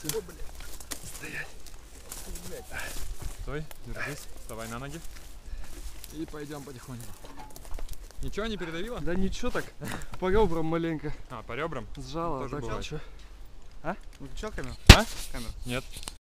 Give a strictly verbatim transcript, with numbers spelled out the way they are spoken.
Все. Стоять. Стой, держись, вставай на ноги. И пойдем потихоньку. Ничего не передавило? Да ничего так, по ребрам маленько. А, по ребрам? Сжало, тоже так бывает. что? А? Выключал камеру? А? Камеру? Нет.